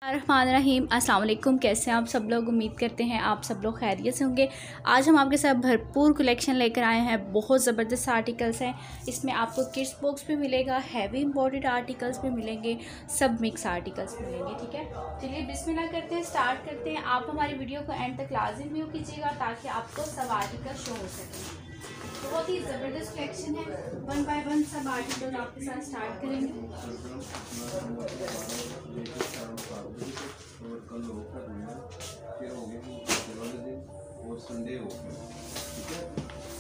रहीम अस्सलाम वालेकुम। कैसे हैं आप सब लोग? उम्मीद करते हैं आप सब लोग खैरियत से होंगे। आज हम आपके साथ भरपूर कलेक्शन लेकर आए हैं। बहुत ज़बरदस्त आर्टिकल्स हैं। इसमें आपको किड्स बॉक्स भी मिलेगा, हैवी इम्पोर्टेड आर्टिकल्स भी मिलेंगे, सब मिक्स आर्टिकल्स मिलेंगे। ठीक है, चलिए बिस्मिल्लाह करते हैं, स्टार्ट करते हैं। आप हमारी वीडियो को एंड तक लाजिम व्यू कीजिएगा ताकि आपको सब आर्टिकल शो हो सके। बहुत ही ज़बरदस्त कलेक्शन है। वन बाय वन सब आर्टिकल आपके साथ स्टार्ट करेंगे। और कल होकर फिर हो गए वाले दिन और संडे हो गया। ठीक है,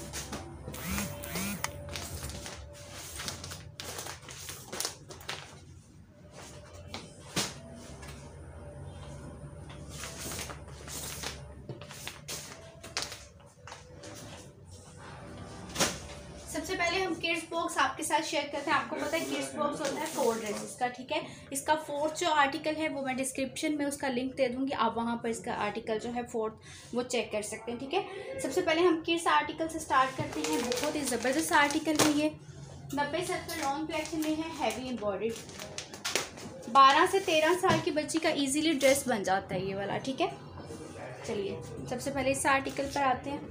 सबसे पहले हम किड्स बॉक्स आपके साथ शेयर करते हैं। आपको पता है किड्स बॉक्स होता है 4 ड्रेसेस का। ठीक है, इसका फोर्थ जो आर्टिकल है वो मैं डिस्क्रिप्शन में उसका लिंक दे दूंगी, आप वहां पर इसका आर्टिकल जो है फोर्थ वो चेक कर सकते हैं। ठीक है, सबसे पहले हम किड्स आर्टिकल से स्टार्ट करते हैं। बहुत ही ज़बरदस्त आर्टिकल है ये। 90-70 लॉन्ग कलेक्शन में है, हैवी एम्ब्रॉयडर्ड। 12 से 13 साल की बच्ची का ईजिली ड्रेस बन जाता है ये वाला। ठीक है, चलिए सबसे पहले इस आर्टिकल पर आते हैं।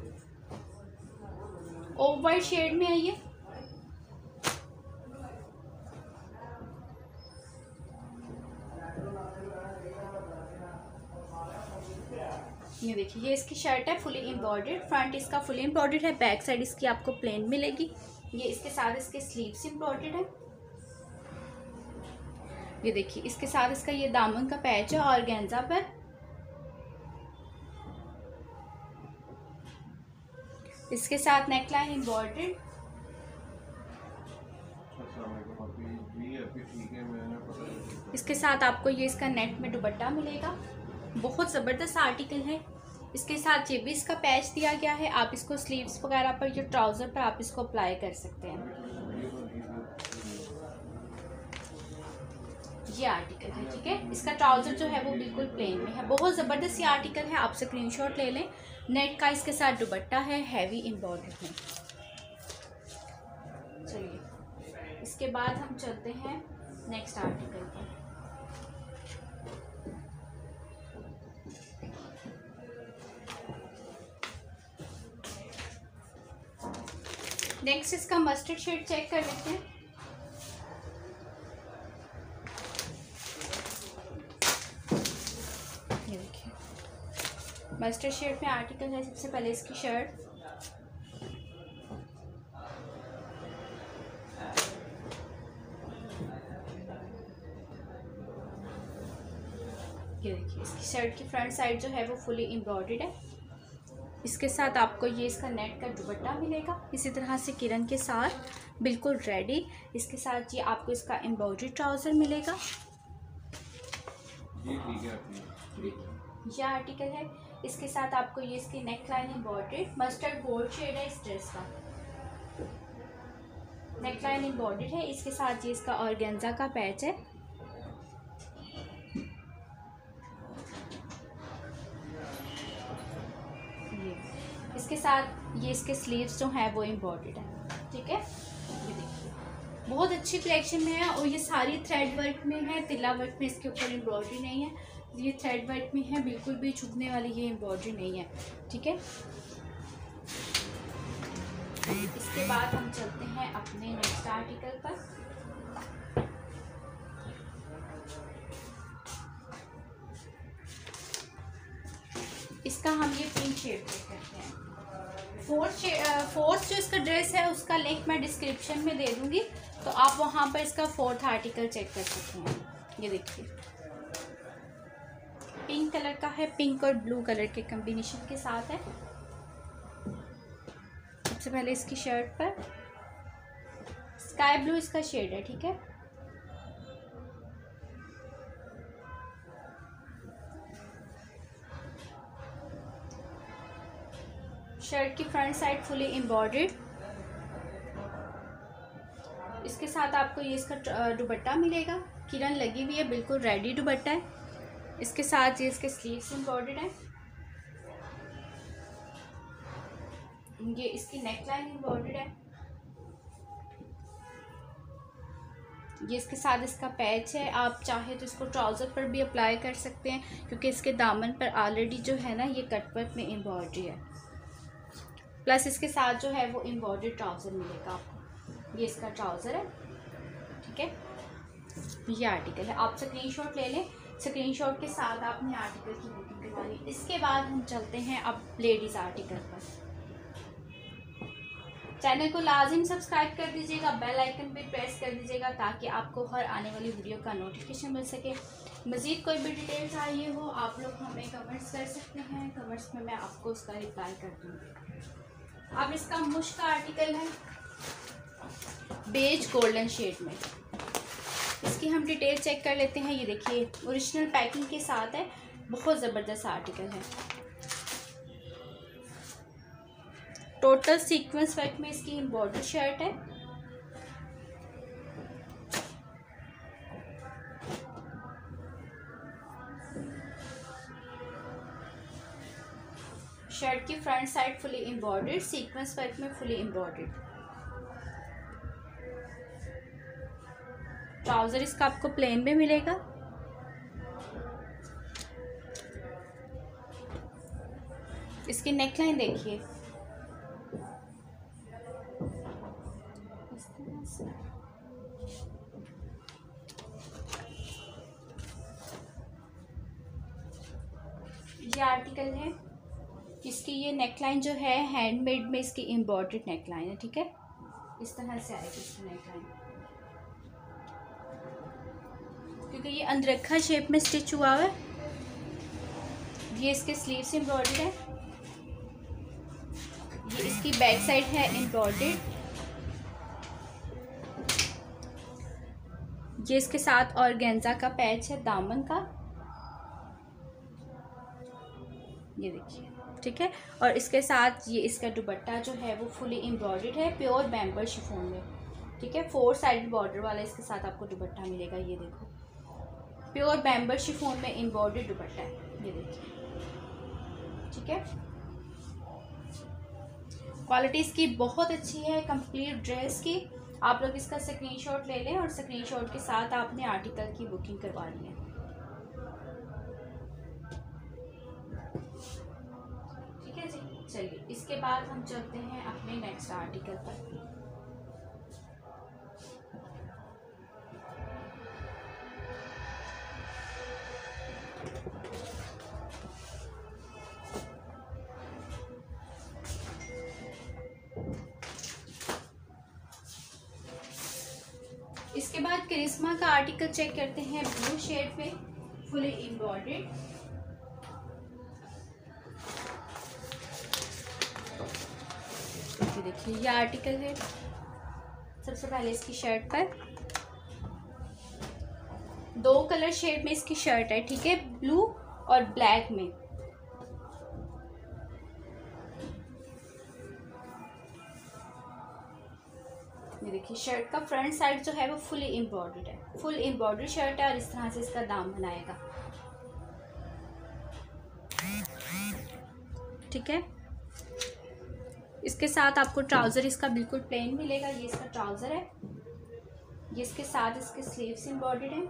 ऑफ वाइट शेड में है ये देखिए, ये इसकी शर्ट है फुली एम्ब्रॉयडर्ड। फ्रंट इसका फुली एम्ब्रॉयडर्ड है, बैक साइड इसकी आपको प्लेन मिलेगी। ये इसके साथ इसके स्लीव्स एम्ब्रॉयडर्ड है। ये देखिए, इसके साथ इसका ये दामन का पैच है ऑर्गेन्जा पर। इसके साथ नेकलाइन एम्ब्रॉयडर्ड। इसके साथ आपको ये इसका नेट में दुपट्टा मिलेगा। बहुत ज़बरदस्त आर्टिकल है। इसके साथ ये भी इसका पैच दिया गया है। आप इसको स्लीव्स वगैरह पर, या ट्राउज़र पर आप इसको अप्लाई कर सकते हैं। ये आर्टिकल है। ठीक है, इसका ट्राउज़र जो है वो बिल्कुल प्लेन में है। बहुत ज़बरदस्त ये आर्टिकल है, आप स्क्रीनशॉट ले लें। नेट का इसके साथ दुपट्टा है, हैवी एम्ब्रॉयडर्ड में। चलिए इसके बाद हम चलते हैं नेक्स्ट आर्टिकल पर। नेक्स्ट इसका मस्टर्ड शेड चेक कर लेते हैं। ये देखिए, मस्टर्ड शेड में आर्टिकल है। सबसे पहले इसकी शर्ट, ये देखिए, इसकी शर्ट की फ्रंट साइड जो है वो फुली एम्ब्रॉयडर्ड है। इसके साथ आपको ये इसका नेट का दुपट्टा मिलेगा, इसी तरह से किरण के साथ बिल्कुल रेडी। इसके साथ ये आपको इसका एम्ब्रॉयडरी ट्राउज़र मिलेगा। ये आर्टिकल है। इसके साथ आपको ये इसकी neck line embroidered, mustard gold shade है इस ड्रेस का। नेक लाइन एम्ब्रॉयडर्ड है। इसके साथ ये इसका ऑर्गेन्जा का पैच है। इसके साथ ये इसके स्लीव्स जो हैं वो एम्ब्रॉयडर्ड है। ठीक है, ये देखिए, बहुत अच्छी कलेक्शन में है। और ये सारी थ्रेड वर्क में है, तिल्ला वर्क में इसके ऊपर एम्ब्रॉयडरी नहीं है। ये थ्रेड वर्क में है, बिल्कुल भी छुपने वाली ये एम्ब्रॉयडरी नहीं है। ठीक है, इसके बाद हम चलते हैं अपने नेक्स्ट आर्टिकल पर। इसका हम ये पिंक शेड देख करते हैं। फोर्थ जो इसका ड्रेस है उसका लिंक मैं डिस्क्रिप्शन में दे दूंगी, तो आप वहां पर इसका फोर्थ आर्टिकल चेक कर सकते हैं। ये देखिए, पिंक कलर का है, पिंक और ब्लू कलर के कॉम्बिनेशन के साथ है। सबसे पहले इसकी शर्ट पर स्काई ब्लू इसका शेड है। ठीक है, शर्ट की फ्रंट साइड फुली एम्ब्रॉयडर्ड। इसके साथ आपको ये इसका दुपट्टा मिलेगा, किरण लगी हुई है, बिल्कुल रेडी दुपट्टा है। इसके साथ ये इसके स्लीव्स एम्ब्रॉयडर्ड है। ये इसकी नेक लाइन एम्ब्रॉयडर्ड है। ये इसके साथ इसका पैच है। आप चाहे तो इसको ट्राउज़र पर भी अप्लाई कर सकते हैं, क्योंकि इसके दामन पर ऑलरेडी जो है ना ये कटवर्क में एम्ब्रॉयडरी है। प्लस इसके साथ जो है वो एम्ब्रॉयडरी ट्राउज़र मिलेगा आपको। ये इसका ट्राउज़र है, ठीक है। ये आर्टिकल है, आप स्क्रीनशॉट ले लें। स्क्रीनशॉट के साथ आपने आर्टिकल की बुकिंग करवा ली। इसके बाद हम चलते हैं अब लेडीज़ आर्टिकल पर। चैनल को लाजिम सब्सक्राइब कर दीजिएगा, बेल आइकन पे प्रेस कर दीजिएगा, ताकि आपको हर आने वाली वीडियो का नोटिफिकेशन मिल सके। मज़ीद कोई भी डिटेल चाहिए हो आप लोग हमें कमेंट्स कर सकते हैं, कमेंट्स में मैं आपको उसका रिप्लाई कर दूँगी। अब इसका मुश्क का आर्टिकल है बेज गोल्डन शेड में। इसकी हम डिटेल चेक कर लेते हैं। ये देखिए ओरिजिनल पैकिंग के साथ है, बहुत ज़बरदस्त आर्टिकल है। टोटल सीक्वेंस वर्क में इसकी एम्ब्रॉयडरी शर्ट है। शर्ट की front side fully embroidered, sequence work में फुली एम्ब्रॉयडर्ड। ट्राउजर इसका आपको प्लेन में मिलेगा। इसकी नेकलाइन देखिए, ये आर्टिकल है। इसकी ये नेकलाइन जो है हैंडमेड में इसकी एम्ब्रॉयडर्ड नेकलाइन है, ठीक है। इस तरह से आएगी इसकी नेकलाइन, क्योंकि ये अंदरखा शेप में स्टिच हुआ हुआ है। ये इसके स्लीव्स एम्ब्रॉयडर्ड है। ये इसकी बैक साइड है एम्ब्रॉयडर्ड। ये इसके साथ ऑर्गेन्जा का पैच है दामन का, ये देखिए, ठीक है। और इसके साथ ये इसका दुपट्टा जो है वो फुली एम्ब्रॉयडर्ड है, प्योर बैम्बर शिफॉन में, ठीक है। 4 साइड बॉर्डर वाला इसके साथ आपको दुपट्टा मिलेगा। ये देखो प्योर बैम्बर शिफॉन में एम्ब्रॉयडर्ड दुपट्टा है, ये देखिए, ठीक है। क्वालिटी इसकी बहुत अच्छी है कंप्लीट ड्रेस की। आप लोग इसका स्क्रीनशॉट ले लें और स्क्रीनशॉट के साथ आपने आर्टिकल की बुकिंग करवानी है। ठीक है जी, चलिए इसके बाद हम चलते हैं अपने नेक्स्ट आर्टिकल पर। इसके बाद करिश्मा का आर्टिकल चेक करते हैं, ब्लू शेड में फुली एम्ब्रॉयडर्ड। देखिए ये आर्टिकल है। सबसे पहले इसकी शर्ट पर 2 कलर शेड में इसकी शर्ट है, ठीक है, ब्लू और ब्लैक में। ये देखिए शर्ट का फ्रंट साइड जो है वो फुली एम्ब्रॉयडर्ड है, फुल एम्ब्रॉयडरी शर्ट है। और इस तरह से इसका दाम बनाएगा, ठीक है। इसके साथ आपको ट्राउज़र इसका बिल्कुल प्लेन मिलेगा। ये इसका ट्राउज़र है। ये इसके साथ इसके स्लीव्स एम्ब्रॉयडर्ड हैं।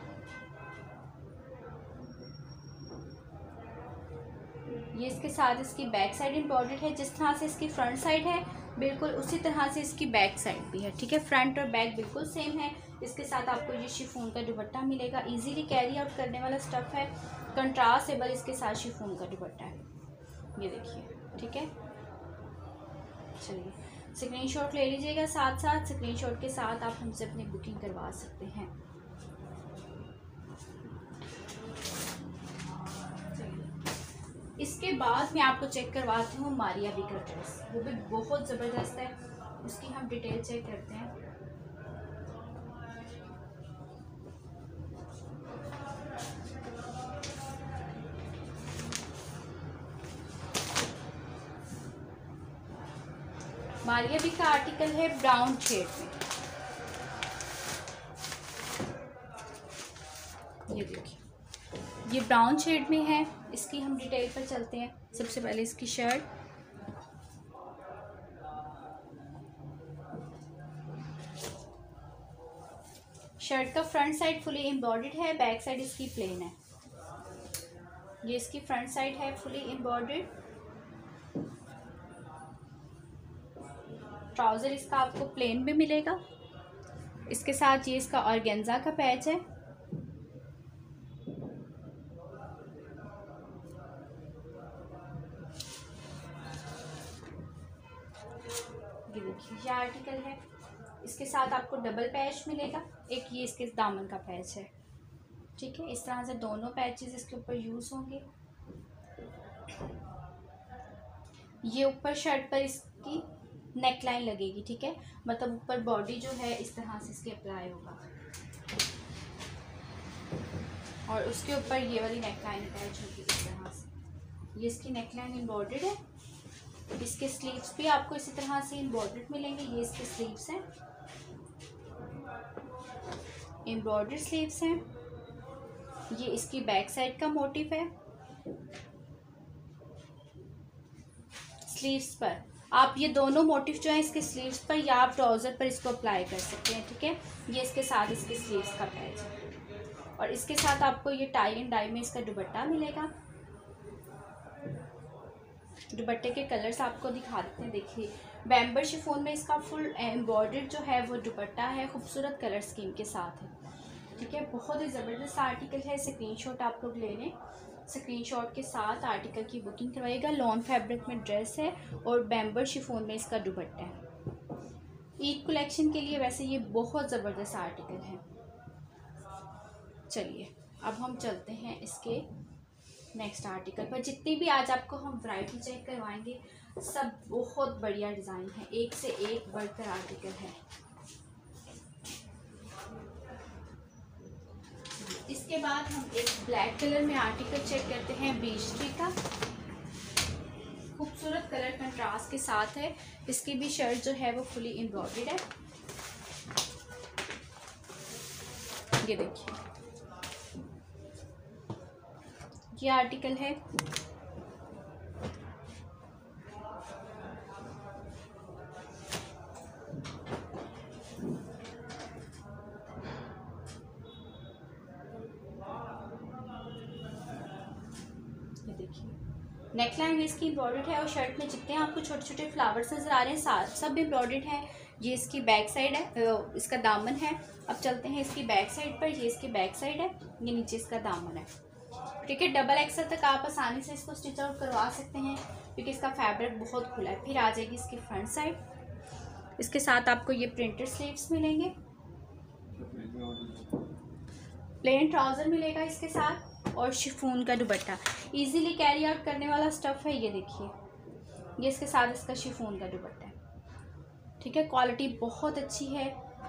ये इसके साथ इसकी बैक साइड एम्ब्रॉयडर्ड है। जिस तरह से इसकी फ्रंट साइड है बिल्कुल उसी तरह से इसकी बैक साइड भी है, ठीक है। फ्रंट और बैक बिल्कुल सेम है। इसके साथ आपको ये शिफॉन का दुपट्टा मिलेगा, इजीली कैरी आउट करने वाला स्टफ़ है, कंट्रास्टेबल इसके साथ शिफॉन का दुपट्टा है, ये देखिए, ठीक है। चलिए स्क्रीनशॉट ले लीजिएगा, साथ साथ स्क्रीनशॉट के साथ आप हमसे अपनी बुकिंग करवा सकते हैं। इसके बाद मैं आपको चेक करवाती हूँ मारिया बी का ड्रेस, वो भी बहुत ज़बरदस्त है। उसकी हम डिटेल चेक करते हैं। मारिया बी का आर्टिकल है ब्राउन शेड में, ये देखिए ये ब्राउन शेड में है। इसकी हम डिटेल पर चलते हैं। सबसे पहले इसकी शर्ट, शर्ट का फ्रंट साइड फुली एम्ब्रॉयडर्ड है, बैक साइड इसकी प्लेन है। ये इसकी फ्रंट साइड है फुली एम्ब्रॉयडर्ड। ट्राउज़र इसका आपको प्लेन में मिलेगा। इसके साथ ये इसका ऑर्गेन्जा का पैच है। ये देखिए ये आर्टिकल है। इसके साथ आपको डबल पैच मिलेगा, एक ये इसके दामन का पैच है। ठीक है, इस तरह से दोनों पैचेस इसके ऊपर यूज़ होंगे। ये ऊपर शर्ट पर इसकी नेक लाइन लगेगी। ठीक है, मतलब ऊपर बॉडी जो है इस तरह से इसके अप्लाई होगा और उसके ऊपर ये वाली नेक लाइन अटैच होगी इस तरह से। ये इसकी नेक लाइन एम्ब्रॉयडर्ड है। इसके स्लीव्स भी आपको इसी तरह से एम्ब्रॉयडर्ड मिलेंगे। ये इसके स्लीव्स हैं, एम्ब्रॉयडर्ड स्लीव्स हैं। ये इसकी बैक साइड का मोटिव है। स्लीव्स पर आप ये दोनों मोटिव जो है इसके स्लीव्स पर या आप ट्राउज़र पर इसको अप्लाई कर सकते हैं। ठीक है, ये इसके साथ इसके स्लीव्स का पैच है और इसके साथ आपको ये टाई एंड डाई में इसका दुपट्टा मिलेगा। दुपट्टे के कलर्स आपको दिखा देते हैं। देखिए बैम्बर शिफॉन में इसका फुल एम्ब्रॉयडर्ड जो है वो दुपट्टा है, खूबसूरत कलर स्कीम के साथ है। ठीक है, बहुत ही ज़बरदस्त आर्टिकल है। स्क्रीनशॉट आप लोग ले लें, स्क्रीनशॉट के साथ आर्टिकल की बुकिंग करवाइएगा। लॉन फैब्रिक में ड्रेस है और बैम्बर शिफॉन में इसका दुपट्टा है। ईद कलेक्शन के लिए वैसे ये बहुत ज़बरदस्त आर्टिकल है। चलिए अब हम चलते हैं इसके नेक्स्ट आर्टिकल पर। जितनी भी आज आपको हम वैरायटी चेक करवाएंगे सब बहुत बढ़िया डिज़ाइन है, एक से एक बढ़कर आर्टिकल है। इसके बाद हम एक ब्लैक कलर में आर्टिकल चेक करते हैं, बीच ट्री का। खूबसूरत कलर कंट्रास्ट के साथ है। इसकी भी शर्ट जो है वो फुली एम्ब्रॉयडर्ड है। ये देखिए ये आर्टिकल है। नेकलाइन इसकी एम्ब्रॉयडर्ड है और शर्ट में जितने आपको छोटे छोटे फ्लावर्स नज़र आ रहे हैं सब एम्ब्रॉयडर्ड है। ये इसकी बैक साइड है, इसका दामन है। अब चलते हैं इसकी बैक साइड पर। ये इसकी बैक साइड है, ये नीचे इसका दामन है। ठीक है, डबल एक्सल तक आप आसानी से इसको स्टिच आउट करवा सकते हैं क्योंकि इसका फैब्रिक बहुत खुला है। फिर आ जाएगी इसकी फ्रंट साइड। इसके साथ आपको ये प्रिंटेड स्लीव्स मिलेंगे, प्लेन ट्राउज़र मिलेगा इसके साथ और शिफॉन का दुपट्टा। इजीली कैरी आउट करने वाला स्टफ़ है। ये देखिए ये इसके साथ इसका शिफॉन का दुपट्टा है। ठीक है, क्वालिटी बहुत अच्छी है।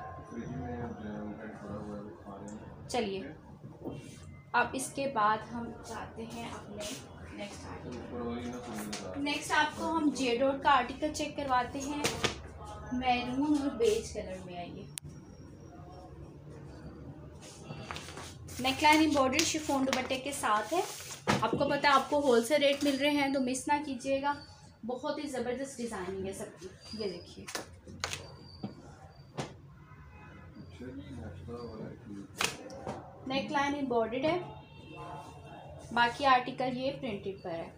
चलिए अब इसके बाद हम जाते हैं अपने नेक्स्ट आर्टिकल। नेक्स्ट आपको हम जे डॉट का आर्टिकल चेक करवाते हैं, मैरून और बेज कलर में। आइए, नेकलाइन एम्ब्रॉयडर्ड शिफॉन दुपट्टे के साथ है। आपको पता है आपको होलसेल रेट मिल रहे हैं तो मिस ना कीजिएगा। बहुत ही ज़बरदस्त डिज़ाइनिंग है सबकी। ये देखिए नेकलाइन एम्ब्रॉयडर्ड है, बाकी आर्टिकल ये प्रिंटेड पर है।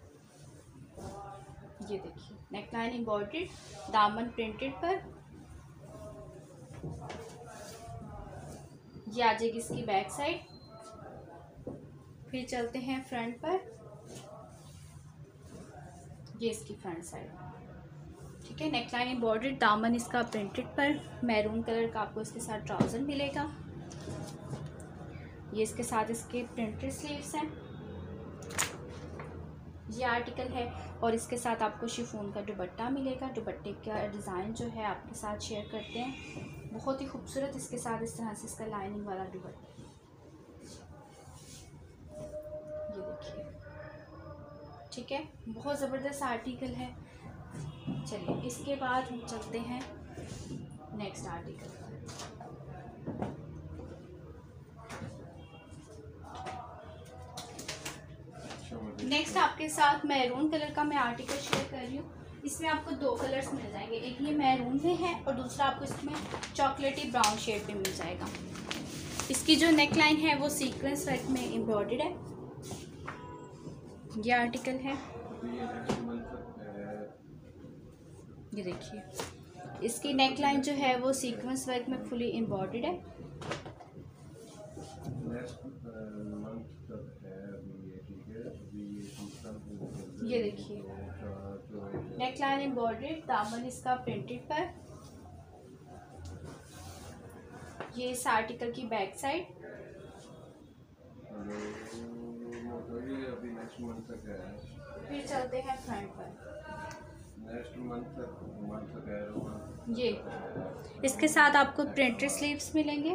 ये देखिए नेकलाइन एम्ब्रॉयडर्ड, दामन प्रिंटेड पर। ये आ जाएगी इसकी बैक साइड। फिर चलते हैं फ्रंट पर। ये इसकी फ्रंट साइड। ठीक है, नेकलाइन एम्ब्रॉयडर्ड, दामन इसका प्रिंटेड पर। मैरून कलर का आपको इसके साथ ट्राउज़र मिलेगा। ये इसके साथ इसके प्रिंटेड स्लीव्स हैं। ये आर्टिकल है और इसके साथ आपको शिफॉन का दुपट्टा मिलेगा। दुपट्टे का डिज़ाइन जो है आपके साथ शेयर करते हैं, बहुत ही खूबसूरत। इसके साथ इस तरह से इसका लाइनिंग वाला दुपट्टा। ये देखिए, ठीक है, बहुत ज़बरदस्त आर्टिकल है। चलिए इसके बाद हम चलते हैं नेक्स्ट आर्टिकल पर। नेक्स्ट आपके साथ मैरून कलर का मैं आर्टिकल शेयर कर रही हूँ। इसमें आपको दो कलर्स मिल जाएंगे, एक ये मैरून में है और दूसरा आपको इसमें चॉकलेटी ब्राउन शेड में मिल जाएगा। इसकी जो नेक लाइन है वो सीक्वेंस वर्क में एम्ब्रॉयडर्ड है। ये आर्टिकल है, ये देखिए इसकी नेक लाइन जो है वो सीक्वेंस वर्क में फुली एम्ब्रॉयडर्ड है। ये देखिए नेक लाइन एम्ब्रॉयडर्ड, दामन इसका प्रिंटेड पर। ये इस आर्टिकल की बैक साइड। फिर चलते हैं फ्रंट पर। ये इसके साथ आपको प्रिंटेड स्लीव्स मिलेंगे।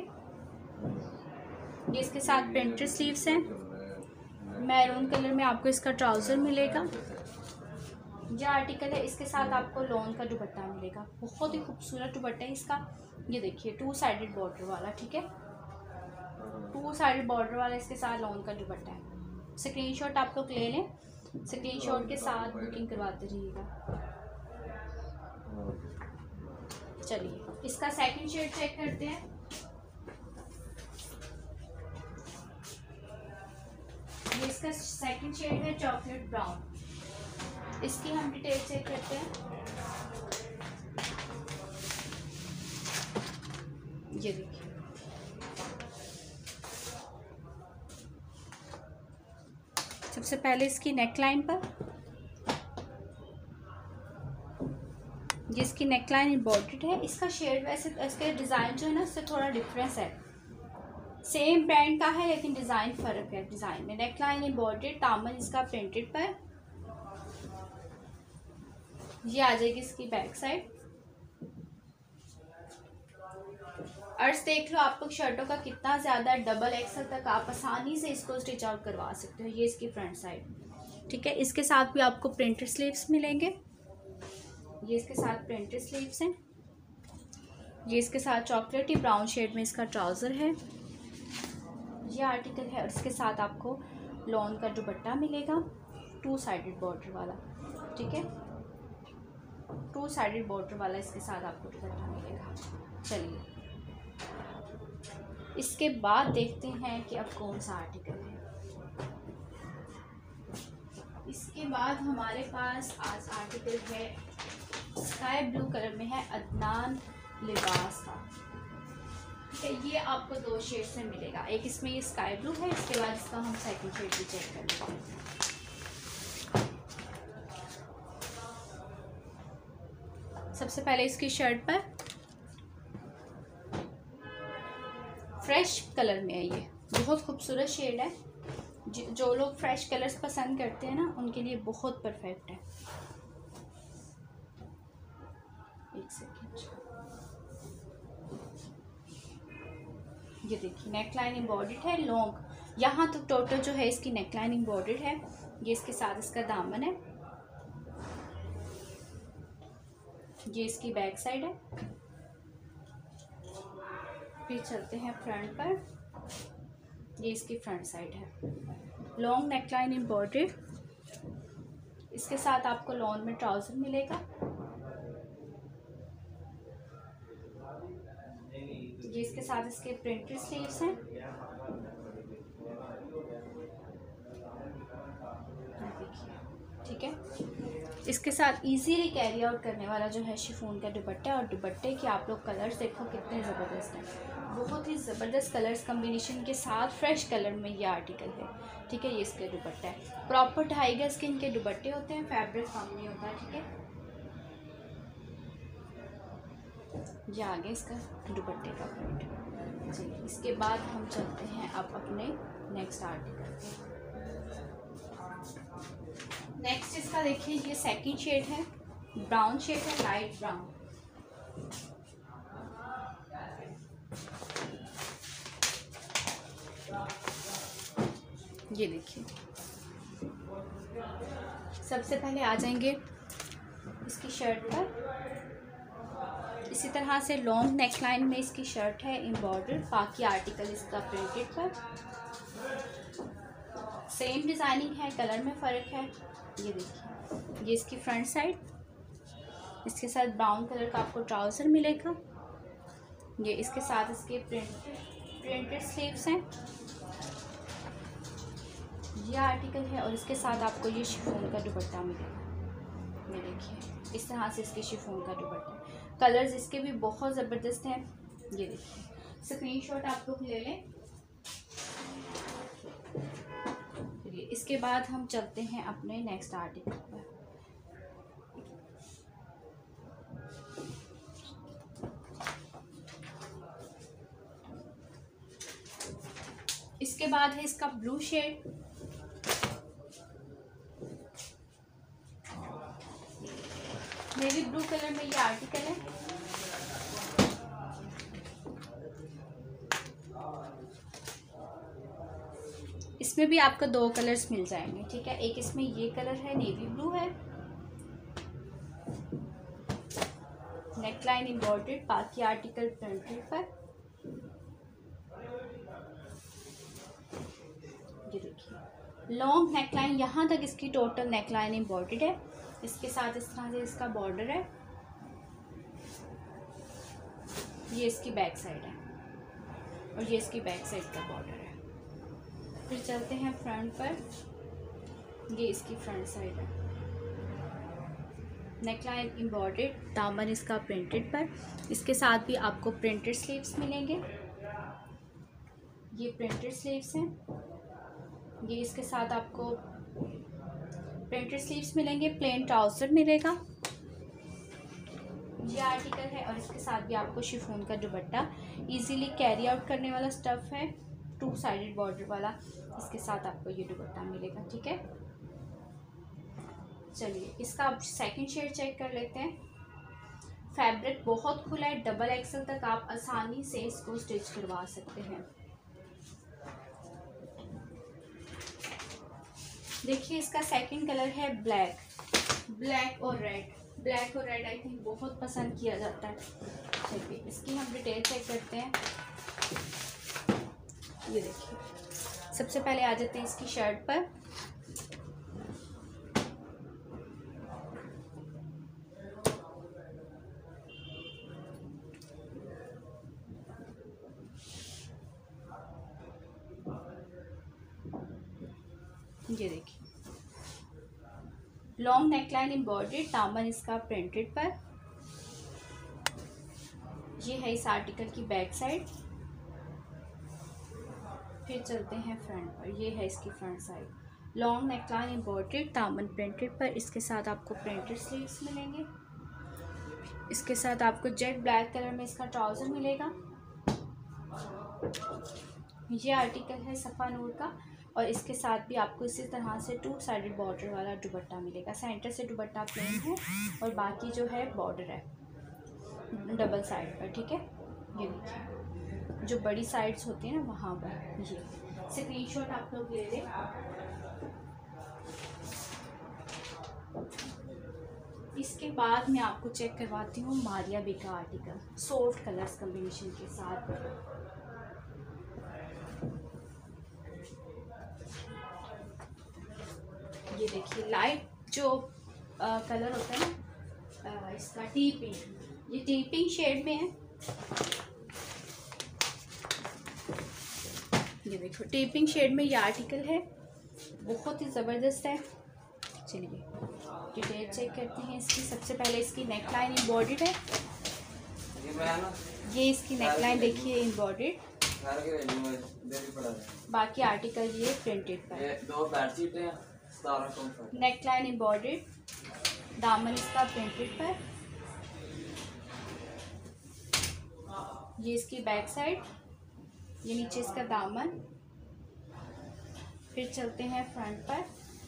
ये इसके साथ प्रिंटेड स्लीव्स हैं। मैरून कलर में आपको इसका ट्राउज़र मिलेगा। ये आर्टिकल है, इसके साथ आपको लॉन का दुपट्टा मिलेगा। बहुत ही खूबसूरत दुपट्टा है इसका। ये देखिए 2 साइडेड बॉर्डर वाला, ठीक है, 2 साइडेड बॉर्डर वाला इसके साथ लॉन का दुपट्टा है। स्क्रीनशॉट आप लोग ले लें, स्क्रीनशॉट के साथ बुकिंग करवाते रहिएगा। चलिए इसका सेकंड शेड चेक करते हैं। ये इसका सेकंड शेड है चॉकलेट ब्राउन। इसकी हम डिटेल चेक करते हैं। ये देखिए सबसे पहले इसकी नेक लाइन पर, ये इसकी नेक लाइन एम्ब्रॉयडर्ड है। इसका शेड वैसे इसके डिज़ाइन जो है ना इससे थोड़ा डिफरेंस है। सेम ब्रांड का है लेकिन डिज़ाइन फ़र्क है। डिज़ाइन में नेक लाइन एम्ब्रॉयडर्ड, दामन इसका प्रिंटेड पर। ये आ जाएगी इसकी बैक साइड। अर्ज देख लो आप लोग शर्टों का कितना ज़्यादा, डबल एक्सल तक आप आसानी से इसको स्टिच आउट करवा सकते हो। ये इसकी फ्रंट साइड, ठीक है। इसके साथ भी आपको प्रिंटेड स्लीव्स मिलेंगे। ये इसके साथ प्रिंटेड स्लीव्स हैं। ये इसके साथ चॉकलेटी ब्राउन शेड में इसका ट्राउज़र है। ये आर्टिकल है और इसके साथ आपको लॉन का दुपट्टा मिलेगा, 2 साइडेड बॉर्डर वाला, ठीक है, 2 साइडेड बॉर्डर वाला इसके साथ आपको दुपट्टा मिलेगा। चलिए इसके बाद देखते हैं कि अब कौन सा आर्टिकल है। इसके बाद हमारे पास आज आर्टिकल है स्काई ब्लू कलर में है, अदनान लिबास का, ठीक है। ये आपको 2 शेड से मिलेगा। एक इसमें ये स्काई ब्लू है, इसके बाद इसका हम सेकंड शेड भी चेक कर लेंगे। सबसे पहले इसकी शर्ट पर फ्रेश कलर में है। ये बहुत खूबसूरत शेड है। जो लोग फ्रेश कलर्स पसंद करते हैं ना उनके लिए बहुत परफेक्ट है। एक सेकेंड, ये देखिए नेक लाइन एम्ब्रॉयडर्ड है लॉन्ग। यहाँ तक टोटल जो है इसकी नेक लाइन एम्ब्रॉयडर्ड है। ये इसके साथ इसका दामन है। ये इसकी बैक साइड है। फिर चलते हैं फ्रंट पर। ये इसकी फ्रंट साइड है, लॉन्ग नेक लाइन एम्ब्रॉयडर्ड। इसके साथ आपको लॉन में ट्राउज़र मिलेगा। ये इसके साथ इसके प्रिंटेड स्लीव्स हैं। ठीक है, इसके साथ इजीली कैरी आउट करने वाला जो है शिफॉन का दुपट्टा। और दुपट्टे के आप लोग कलर्स देखो कितने ज़बरदस्त हैं, बहुत ही ज़बरदस्त कलर्स कम्बिनेशन के साथ फ्रेश कलर में ये आर्टिकल है, ठीक है। ये इसका दुपट्टा है, प्रॉपर 2.5 गज के इनके दुपट्टे होते हैं, फैब्रिक कम नहीं होता है, ठीक है। ये आगे इसका दुपट्टे का प्रिंट। जी, इसके बाद हम चलते हैं अब अपने नेक्स्ट आर्टिकल पे। नेक्स्ट इसका देखिए ये सेकंड शेड है, ब्राउन शेड है, लाइट ब्राउन। ये देखिए सबसे पहले आ जाएंगे इसकी शर्ट पर। इसी तरह से लॉन्ग नेक लाइन में इसकी शर्ट है एम्ब्रॉयडर्ड, बाकी आर्टिकल इसका प्रिंटेड पर। सेम डिज़ाइनिंग है, कलर में फ़र्क है। ये देखिए ये इसकी फ्रंट साइड, इसके साथ ब्राउन कलर का आपको ट्राउज़र मिलेगा। ये इसके साथ इसके प्रिंटेड प्रिंटेड स्लीव्स हैं, ये आर्टिकल है। और इसके साथ आपको ये शिफॉन का दुपट्टा मिलेगा। ये देखिए इस तरह से इसके शिफॉन का दुपट्टा है। कलर्स इसके भी बहुत ज़बरदस्त हैं। ये देखिए स्क्रीनशॉट आप लोग ले लें। इसके बाद हम चलते हैं अपने नेक्स्ट आर्टिकल पर। इसके बाद है इसका blue shade. Navy blue colour में ये आर्टिकल है। इसमें भी आपको 2 कलर्स मिल जाएंगे, ठीक है। एक इसमें ये कलर है, नेवी ब्लू है, नेकलाइन एम्ब्रॉयडर्ड, बाकी आर्टिकल प्रिंटेड पर। ये देखिए लॉन्ग नेकलाइन, यहाँ तक इसकी टोटल नेकलाइन एम्ब्रॉयडर्ड है। इसके साथ इस तरह से इसका बॉर्डर है। ये इसकी बैक साइड है और ये इसकी बैक साइड का बॉर्डर है। फिर चलते हैं फ्रंट पर। ये इसकी फ्रंट साइड है, नेकलाइन एम्ब्रॉयडर्ड, दामन इसका प्रिंटेड पर। इसके साथ भी आपको प्रिंटेड स्लीव्स मिलेंगे। ये प्रिंटेड स्लीव्स हैं। ये इसके साथ आपको प्रिंटेड स्लीव्स मिलेंगे। प्लेन ट्राउज़र मिलेगा। ये आर्टिकल है और इसके साथ भी आपको शिफॉन का दुपट्टा, इजीली कैरी आउट करने वाला स्टफ़ है, 2 साइडेड बॉर्डर वाला। इसके साथ आपको ये दुपट्टा मिलेगा, ठीक है। चलिए इसका आप सेकंड शेड चेक कर लेते हैं। फैब्रिक बहुत खुला है, डबल एक्सल तक आप आसानी से इसको स्टिच करवा सकते हैं। देखिए इसका सेकंड कलर है ब्लैक। ब्लैक और रेड, ब्लैक और रेड आई थिंक बहुत पसंद किया जाता है। चलिए इसकी हम डिटेल चेक करते हैं। ये देखिए सबसे पहले आ जाते हैं इसकी शर्ट पर। ये देखिए लॉन्ग नेकलाइन एम्ब्रॉयडर्ड, दामन इसका प्रिंटेड पर। ये है इस आर्टिकल की बैक साइड। फिर चलते हैं फ्रंट पर। ये है इसकी front side, long neckline embroidered, दामन प्रिंटेड पर। इसके साथ आपको प्रिंटेड स्लीव्स मिलेंगे। इसके साथ आपको जेट ब्लैक कलर में इसका ट्राउज़र मिलेगा। ये आर्टिकल है सफ़ा नूर का और इसके साथ भी आपको इसी तरह से 2 साइडेड बॉर्डर वाला दुपट्टा मिलेगा। सेंटर से दुपट्टा प्लेन है और बाकी जो है बॉर्डर है डबल साइड पर, ठीक है। ये देखिए जो बड़ी साइड्स होती हैं ना वहाँ पर। ये स्क्रीनशॉट आप लोग ले लें। इसके बाद मैं आपको चेक करवाती हूँ मारिया बी का आर्टिकल, सॉफ्ट कलर्स कम्बिनेशन के साथ। ये देखिए लाइट जो कलर होता है ना इसका टी पिंक, ये टी पिंक शेड में है। ये देखो टी पिंक शेड में ये आर्टिकल है, बहुत ही ज़बरदस्त है। चलिए डिटेल चेक करते हैं इसकी। सबसे पहले इसकी नेकलाइन एम्ब्रॉयडर्ड है। ये इसकी नेकलाइन देखिए एम्ब्रॉयडर्ड, बाकी आर्टिकल ये प्रिंटेड पर। नेकलाइन एम्ब्रॉयडर्ड, दामन इसका प्रिंटेड पर। ये इसकी बैक साइड, ये नीचे इसका दामन। फिर चलते हैं फ्रंट पर।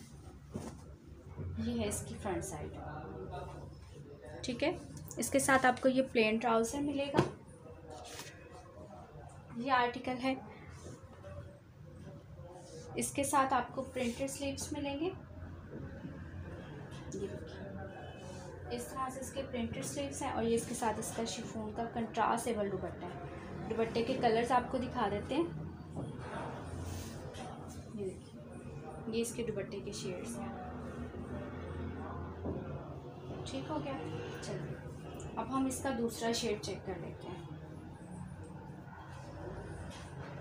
ये है इसकी फ्रंट साइड, ठीक है। इसके साथ आपको ये प्लेन ट्राउज़र मिलेगा। ये आर्टिकल है, इसके साथ आपको प्रिंटेड स्लीव्स मिलेंगे। ये देखिए इस तरह से इसके प्रिंटेड स्लीव्स हैं और ये इसके साथ इसका शिफॉन का कंट्रास्टेबल दुपट्टा है। दुपट्टे के कलर्स आपको दिखा देते हैं। ये देखिए ये इसके दुपट्टे के शेड्स हैं। ठीक हो गया। चलिए अब हम इसका दूसरा शेड चेक कर लेते हैं।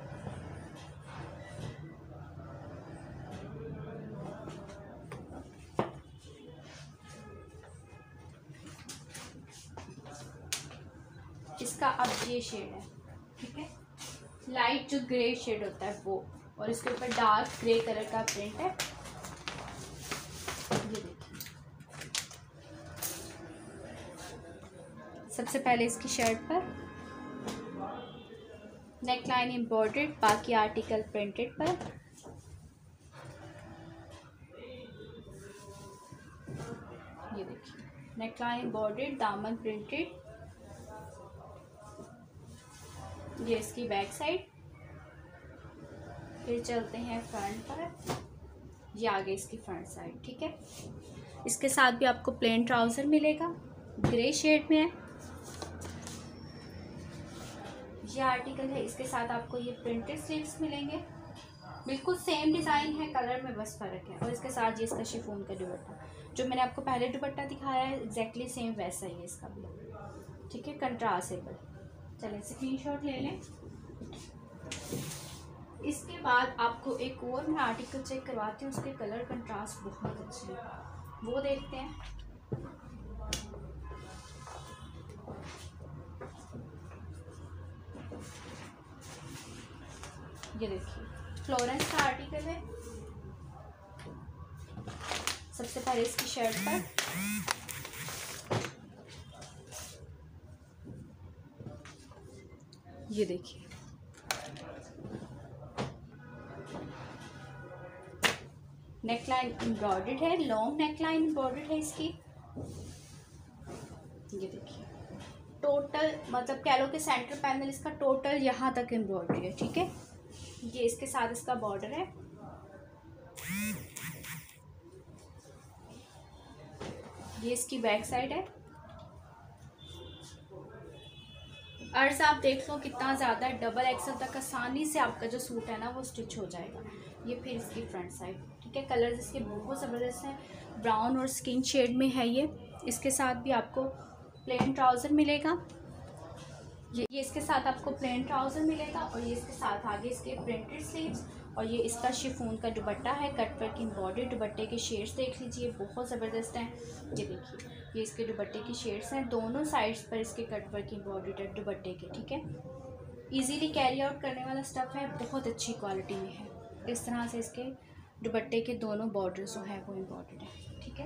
इसका अब ये शेड है, ठीक है, लाइट जो ग्रे शेड होता है वो, और इसके ऊपर डार्क ग्रे कलर का प्रिंट है। ये देखिए, सबसे पहले इसकी शर्ट पर नेक लाइन एम्ब्रॉयडर्ड, बाकी आर्टिकल प्रिंटेड पर। ये देखिए, नेक लाइन एम्ब्रॉयडर्ड, दामन प्रिंटेड। ये इसकी बैक साइड। फिर चलते हैं फ्रंट पर, ये आगे इसकी फ्रंट साइड, ठीक है। इसके साथ भी आपको प्लेन ट्राउज़र मिलेगा, ग्रे शेड में है ये आर्टिकल है। इसके साथ आपको ये प्रिंटेड स्लीव्स मिलेंगे, बिल्कुल सेम डिज़ाइन है, कलर में बस फ़र्क है। और इसके साथ ये इसका शिफॉन का दुपट्टा, जो मैंने आपको पहले दुपट्टा दिखाया है एग्जैक्टली सेम वैसा ही है इसका भी, ठीक है, कंट्रास्टेबल। चलें स्क्रीनशॉट ले लें। इसके बाद आपको एक और मैं आर्टिकल चेक करवाती हूँ, उसके कलर कंट्रास्ट बहुत अच्छे हैं, वो देखते हैं। ये देखिए, फ्लोरेंस का आर्टिकल है। सबसे पहले इसकी शर्ट पर ये देखिए, नेक लाइन एम्ब्रॉयडर्ड है, लॉन्ग नेक लाइन एम्ब्रॉयडर्ड है इसकी। ये देखिए, टोटल मतलब कह लो कि सेंटर पैनल इसका टोटल यहाँ तक एम्ब्रॉयडरी है, ठीक है। ये इसके साथ इसका बॉर्डर है। ये इसकी बैक साइड है। अर्ज आप देख लो कितना ज़्यादा है, डबल एक्सल तक आसानी से आपका जो सूट है ना वो स्टिच हो जाएगा। ये फिर इसकी फ्रंट साइड, ठीक है। कलर्स इसके बहुत ज़बरदस्त हैं, ब्राउन और स्किन शेड में है ये। इसके साथ भी आपको प्लेन ट्राउज़र मिलेगा। ये इसके साथ आपको प्लेन ट्राउज़र मिलेगा, और ये इसके साथ आगे इसके प्रिंटेड स्लीव्स, और ये इसका शिफॉन का दुपट्टा है, कट वर्क एम्ब्रॉयडर्ड। दुपट्टे के शेड्स देख लीजिए, बहुत ज़बरदस्त हैं। ये देखिए, ये इसके दुपट्टे की शेड्स हैं, दोनों साइड्स पर इसके कट वर्क एम्ब्रॉयडर्ड दुपट्टे के, ठीक है। इजीली कैरी आउट करने वाला स्टफ़ है, बहुत अच्छी क्वालिटी में है। इस तरह से इसके दुपट्टे के दोनों बॉर्डर जो है वो एम्ब्रॉयडर्ड है, ठीक है।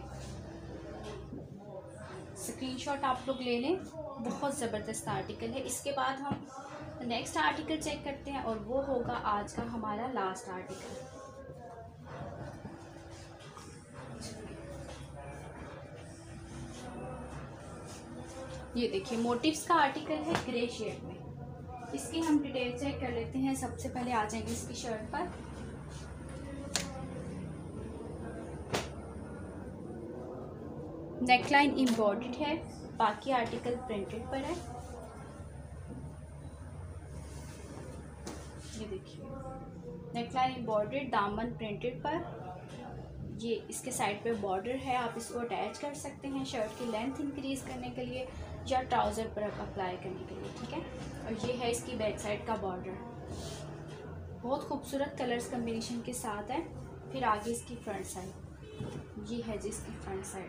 स्क्रीनशॉट आप लोग ले लें, बहुत ज़बरदस्त आर्टिकल है। इसके बाद हम नेक्स्ट आर्टिकल चेक करते हैं, और वो होगा आज का हमारा लास्ट आर्टिकल। ये देखिए, मोटिव्स का आर्टिकल है ग्रे शेड में। इसकी हम डिटेल चेक कर लेते हैं। सबसे पहले आ जाएंगे इसकी शर्ट पर। नेकलाइन एम्ब्रॉयडर्ड है, बाकी आर्टिकल प्रिंटेड पर है। ये देखिए, नेकलाइन एम्ब्रॉयडर्ड, दामन प्रिंटेड पर। ये इसके साइड पे बॉर्डर है, आप इसको अटैच कर सकते हैं शर्ट की लेंथ इंक्रीज़ करने के लिए या ट्राउज़र पर अप्लाई करने के लिए, ठीक है। और ये है इसकी बैक साइड का बॉर्डर, बहुत खूबसूरत कलर्स कम्बिनेशन के साथ है। फिर आगे इसकी फ्रंट साइड, ये है जिसकी फ्रंट साइड।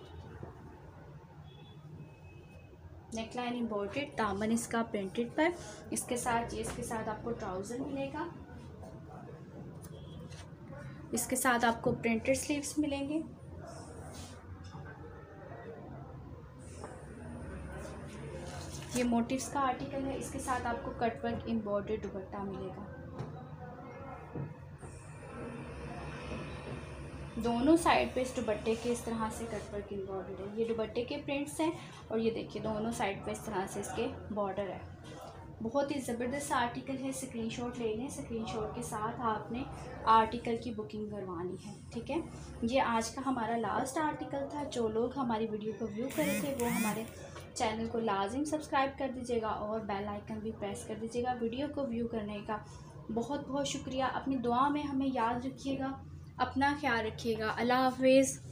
नेकलाइन एम्ब्रॉयडर्ड, दामन इसका प्रिंटेड पर। इसके साथ इसके साथ आपको ट्राउज़र मिलेगा। इसके साथ आपको प्रिंटेड स्लीव्स मिलेंगे। ये मोटिव्स का आर्टिकल है। इसके साथ आपको कटवर्क एम्ब्रॉयडर्ड दुपट्टा मिलेगा। दोनों साइड पे इस दुपट्टे के इस तरह से कटवर्क एम्ब्रॉयडर्ड है। ये दुपट्टे के प्रिंट्स हैं, और ये देखिए दोनों साइड पे इस तरह से इसके बॉर्डर है। बहुत ही ज़बरदस्त आर्टिकल है, स्क्रीनशॉट ले लें। स्क्रीनशॉट के साथ आपने आर्टिकल की बुकिंग करवानी है, ठीक है। ये आज का हमारा लास्ट आर्टिकल था। जो लोग हमारी वीडियो को व्यू करे थे वो हमारे चैनल को लाजिम सब्सक्राइब कर दीजिएगा और बेल आइकन भी प्रेस कर दीजिएगा। वीडियो को व्यू करने का बहुत बहुत शुक्रिया। अपनी दुआ में हमें याद रखिएगा, अपना ख्याल रखिएगा। अल्लाह हाफिज़।